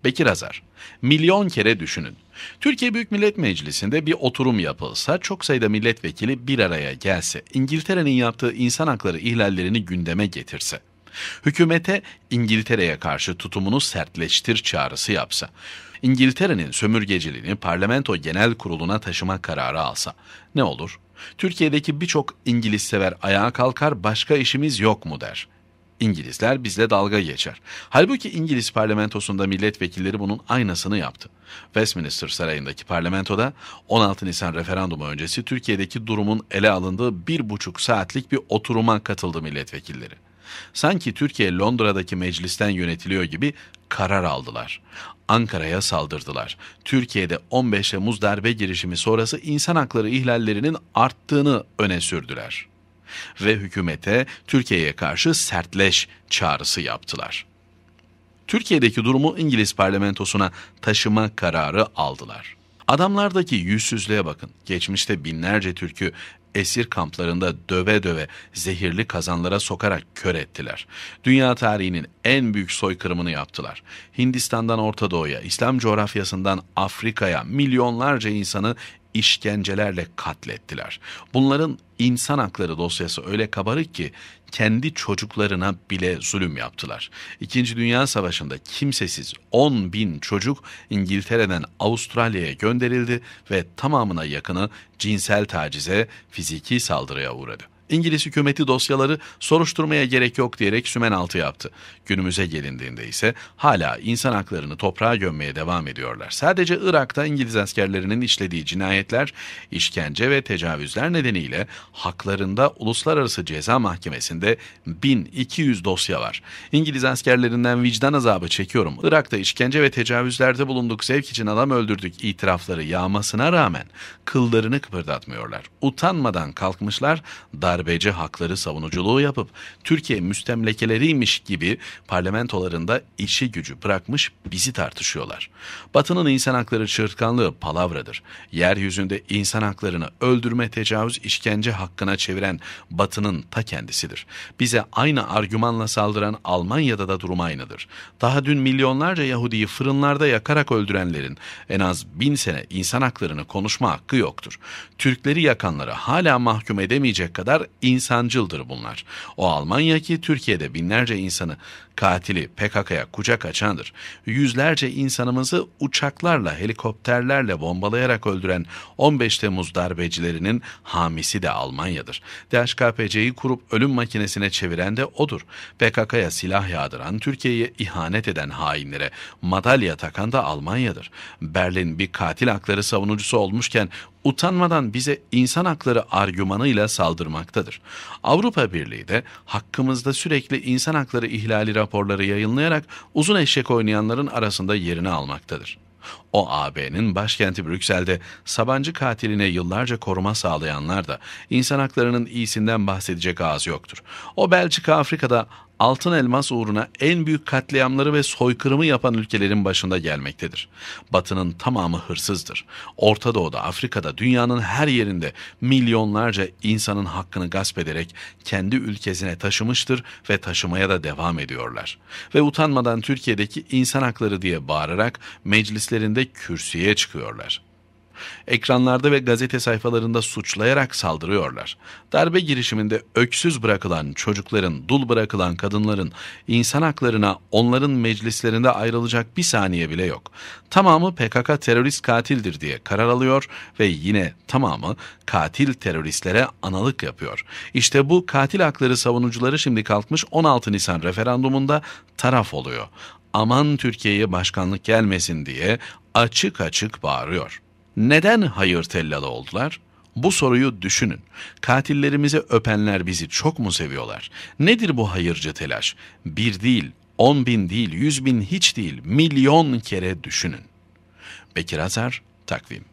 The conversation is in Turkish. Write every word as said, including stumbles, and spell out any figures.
Bekir Azar, milyon kere düşünün. Türkiye Büyük Millet Meclisi'nde bir oturum yapılsa, çok sayıda milletvekili bir araya gelse, İngiltere'nin yaptığı insan hakları ihlallerini gündeme getirse, hükümete İngiltere'ye karşı tutumunu sertleştir çağrısı yapsa, İngiltere'nin sömürgeciliğini Parlamento Genel Kurulu'na taşıma kararı alsa ne olur? Türkiye'deki birçok İngiliz sever ayağa kalkar, başka işimiz yok mu der. İngilizler bizle dalga geçer. Halbuki İngiliz parlamentosunda milletvekilleri bunun aynısını yaptı. Westminster Sarayı'ndaki parlamentoda on altı Nisan referandumu öncesi Türkiye'deki durumun ele alındığı bir buçuk saatlik bir oturuma katıldı milletvekilleri. Sanki Türkiye Londra'daki meclisten yönetiliyor gibi karar aldılar. Ankara'ya saldırdılar. Türkiye'de on beş Temmuz darbe girişimi sonrası insan hakları ihlallerinin arttığını öne sürdüler. Ve hükümete Türkiye'ye karşı sertleş çağrısı yaptılar. Türkiye'deki durumu İngiliz parlamentosuna taşıma kararı aldılar. Adamlardaki yüzsüzlüğe bakın. Geçmişte binlerce Türk'ü esir kamplarında döve döve zehirli kazanlara sokarak kör ettiler. Dünya tarihinin en büyük soykırımını yaptılar. Hindistan'dan Orta Doğu'ya, İslam coğrafyasından Afrika'ya milyonlarca insanı işkencelerle katlettiler. Bunların insan hakları dosyası öyle kabarık ki kendi çocuklarına bile zulüm yaptılar. İkinci Dünya Savaşı'nda kimsesiz on bin çocuk İngiltere'den Avustralya'ya gönderildi ve tamamına yakını cinsel tacize, fiziki saldırıya uğradı. İngiliz hükümeti dosyaları soruşturmaya gerek yok diyerek sümen altı yaptı. Günümüze gelindiğinde ise hala insan haklarını toprağa gömmeye devam ediyorlar. Sadece Irak'ta İngiliz askerlerinin işlediği cinayetler, işkence ve tecavüzler nedeniyle haklarında Uluslararası Ceza Mahkemesi'nde bin iki yüz dosya var. İngiliz askerlerinden vicdan azabı çekiyorum. Irak'ta işkence ve tecavüzlerde bulunduk, zevk için adam öldürdük itirafları yağmasına rağmen kıllarını kıpırdatmıyorlar. Utanmadan kalkmışlar, darbeci hakları savunuculuğu yapıp Türkiye müstemlekeleriymiş gibi parlamentolarında işi gücü bırakmış bizi tartışıyorlar. Batı'nın insan hakları çırtkanlığı palavradır. Yeryüzünde insan haklarını öldürme, tecavüz, işkence hakkına çeviren Batı'nın ta kendisidir. Bize aynı argümanla saldıran Almanya'da da durum aynıdır. Daha dün milyonlarca Yahudi'yi fırınlarda yakarak öldürenlerin en az bin sene insan haklarını konuşma hakkı yoktur. Türkleri yakanları hala mahkum edemeyecek kadar insancıldır bunlar. O Almanya ki Türkiye'de binlerce insanı katili P K K'ya kucak açandır. Yüzlerce insanımızı uçaklarla, helikopterlerle bombalayarak öldüren on beş Temmuz darbecilerinin hamisi de Almanya'dır. D H K P C'yi kurup ölüm makinesine çeviren de odur. P K K'ya silah yağdıran, Türkiye'ye ihanet eden hainlere madalya takan da Almanya'dır. Berlin bir katil hakları savunucusu olmuşken utanmadan bize insan hakları argümanıyla saldırmaktadır. Avrupa Birliği de hakkımızda sürekli insan hakları ihlali raporları yayınlayarak uzun eşek oynayanların arasında yerini almaktadır. O A B'nin başkenti Brüksel'de Sabancı katiline yıllarca koruma sağlayanlar da insan haklarının iyisinden bahsedecek ağız yoktur. O Belçika Afrika'da altın elmas uğruna en büyük katliamları ve soykırımı yapan ülkelerin başında gelmektedir. Batı'nın tamamı hırsızdır. Orta Doğu'da, Afrika'da, dünyanın her yerinde milyonlarca insanın hakkını gasp ederek kendi ülkesine taşımıştır ve taşımaya da devam ediyorlar. Ve utanmadan Türkiye'deki insan hakları diye bağırarak meclislerinde kürsüye çıkıyorlar. Ekranlarda ve gazete sayfalarında suçlayarak saldırıyorlar. Darbe girişiminde öksüz bırakılan çocukların, dul bırakılan kadınların insan haklarına onların meclislerinde ayrılacak bir saniye bile yok. Tamamı P K K terörist katildir diye karar alıyor ve yine tamamı katil teröristlere analık yapıyor. İşte bu katil hakları savunucuları şimdi kalkmış on altı Nisan referandumunda taraf oluyor. Aman Türkiye'ye başkanlık gelmesin diye açık açık bağırıyor. Neden hayır tellalı oldular? Bu soruyu düşünün. Katillerimizi öpenler bizi çok mu seviyorlar? Nedir bu hayırcı telaş? Bir değil, on bin değil, yüz bin hiç değil, milyon kere düşünün. Bekir Azar, Takvim.